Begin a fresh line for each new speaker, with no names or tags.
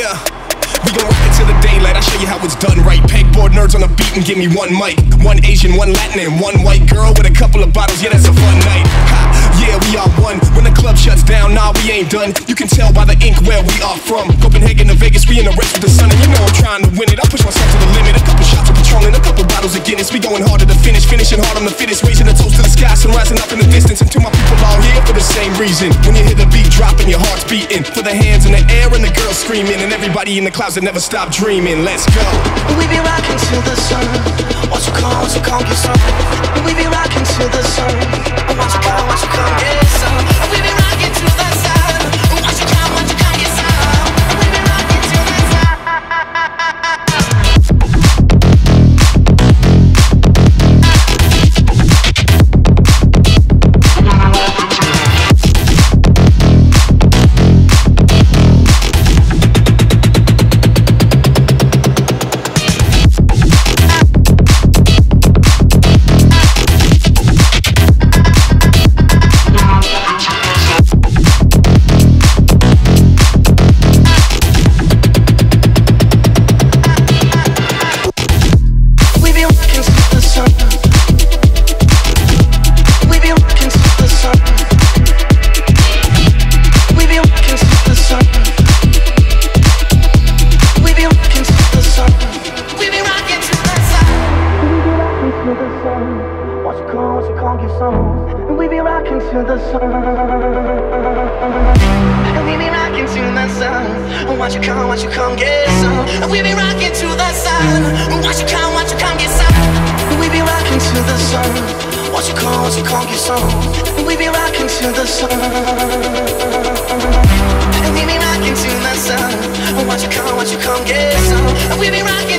Yeah, we gon' rock it till the daylight. I'll show you how it's done right. Pegboard nerds on the beat and give me one mic. One Asian, one Latin, and one white girl with a couple of bottles. Yeah, that's a fun night. Ha, yeah, we are one. When the club shuts down, nah, we ain't done. You can tell by the ink where we are from. Copenhagen to Vegas, we in the race with the sun. And you know I'm trying to win it. I push myself to the limit. A couple shots of Patron and a couple bottles of Guinness. We going hard to the finish, finishing hard on the fittest. Raising a toast to the sky, sun rising up in the distance. And to my people all here for the same reason. When you hear the beat dropping, your heart's beating. For the hands in the air and the girls screaming. And everybody in the clouds that never stop dreaming. Let's go.
We be rocking to the sun. What you call your son? We be rocking to the sun. What you call your son? We be rocking to the sun. What you call your son? We be rocking to the sun. We be rocking to the sun. And we be rocking to the sun. What you come get some. We be rocking to the sun. What you come get some. We be rocking to the sun. What you come get some. We be rocking to the sun. And we be rocking to the sun. What you come get some. We be rocking.